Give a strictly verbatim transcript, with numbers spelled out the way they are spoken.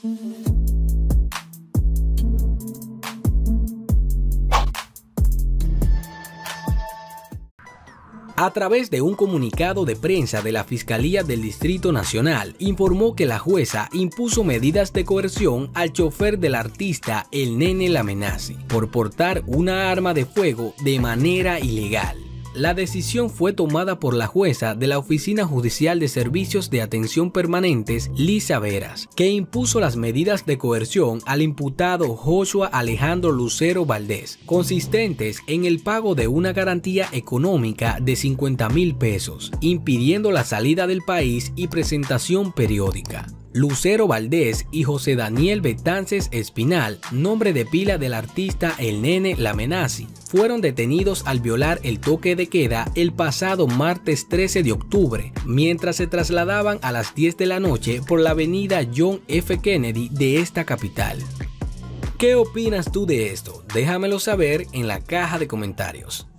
A través de un comunicado de prensa de la Fiscalía del Distrito Nacional, informó que la jueza impuso medidas de coerción al chofer del artista El Nene Lamenasi por portar una arma de fuego de manera ilegal. La decisión fue tomada por la jueza de la Oficina Judicial de Servicios de Atención Permanentes, Lisa Veras, que impuso las medidas de coerción al imputado Joshua Alejandro Lucero Valdés, consistentes en el pago de una garantía económica de cincuenta mil pesos, impidiendo la salida del país y presentación periódica. Lucero Valdés y José Daniel Betances Espinal, nombre de pila del artista El Nene Lamenasi, fueron detenidos al violar el toque de queda el pasado martes trece de octubre, mientras se trasladaban a las diez de la noche por la avenida John F. Kennedy de esta capital. ¿Qué opinas tú de esto? Déjamelo saber en la caja de comentarios.